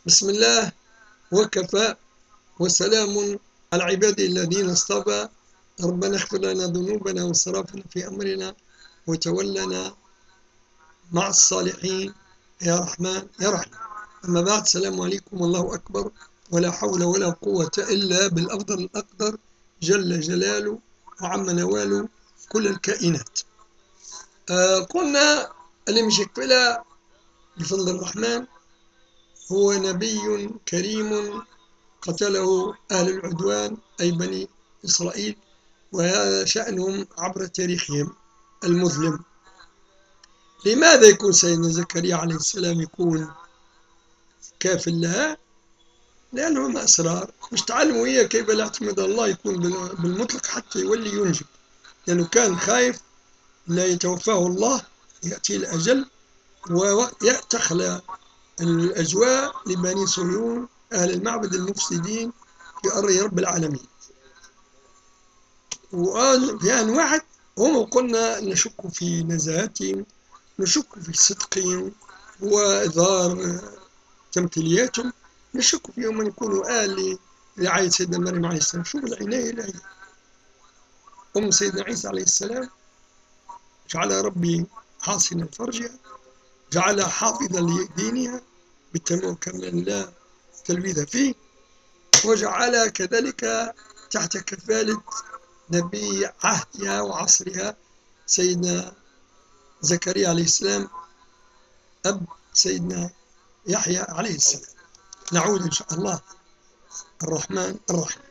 بسم الله وكفى وسلام على عبادي الذين اصطفى. ربنا اغفر لنا ذنوبنا واسرافنا في أمرنا وتولنا مع الصالحين يا رحمن يا رحيم. أما بعد، السلام عليكم والله أكبر، ولا حول ولا قوة إلا بالأفضل الأقدر جل جلاله وعم نواله كل الكائنات. قلنا المشكلة بفضل الرحمن هو نبي كريم قتله أهل العدوان أي بني إسرائيل، وهذا شأنهم عبر تاريخهم المظلم. لماذا يكون سيدنا زكريا عليه السلام يكون كافل لها؟ لأنهم أسرار مش تعلموا هي كيف الاعتماد على الله يكون بالمطلق حتى يولي ينجب، لأنه كان خايف لا يتوفاه الله، يأتي الأجل ويتخلى الأجواء لبني صهيون أهل المعبد المفسدين في أرض رب العالمين. وفي آن واحد هم قلنا نشك في نزاهتهم، نشك في صدقهم وإظهار تمثيلياتهم، نشك فيهم أن يكونوا آل لرعاية سيدنا مريم عليه السلام. شوف العناية الإلهية. أم سيدنا عيسى عليه السلام جعل ربي حاصنا فرجها، جعلها حافظا لدينها بالتمام كما لا تلويث فيه، وجعلها كذلك تحت كفالة نبي عهدها وعصرها سيدنا زكريا عليه السلام أب سيدنا يحيى عليه السلام. نعود إن شاء الله الرحمن الرحيم.